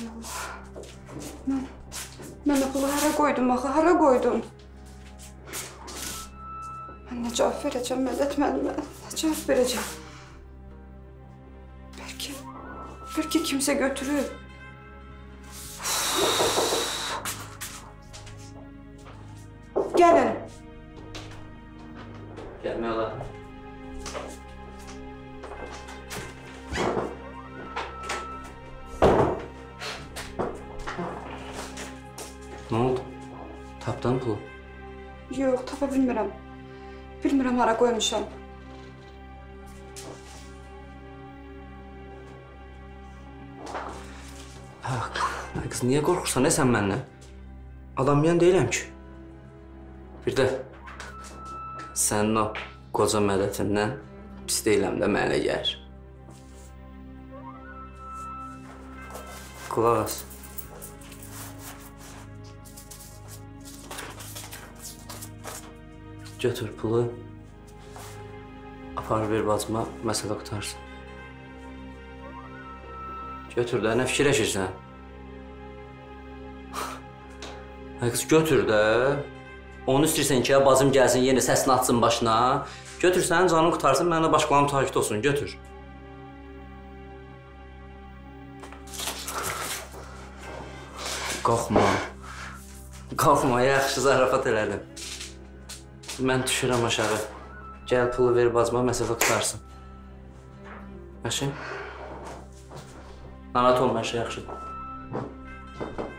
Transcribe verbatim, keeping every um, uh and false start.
Mən, mən o pulu hara qoydum axı, hara qoydum? Mən nə cavab verəcəm, Mədət müəllimə, nə cavab verəcəm? Bəlkə, bəlkə kimsə götürüb. Gəlin. Gəlmək olar. Nə oldu? Tapdın pulu? Yox, tapa bilmirəm. Bilmirəm, hara qoymuşam. Qız, niyə qorxursan, nə sən məndən? Adam yan deyiləm ki. Bir də sənin o qoca mədətindən pis deyiləm də mənə gəlir. Qulaq as. Götür pulu, apar ver bacıma, məsələ qutarsın. Götür də, nə fikirləşirsən? Qız, götür də. Onu istəyirsən ki, bacım gəlsin, yenə səsini atsın başına. Götür, sənin canın qutarsın, mənə başqalarının takipdə olsun, götür. Qalxma. Qalxma, yaxşı zarafat elədim. Mən düşürəm aşağı. Gəl pulu ver bacıma, məsələ qutarsın. Yaxşı? Narahat olma, yaxşı, yaxşı.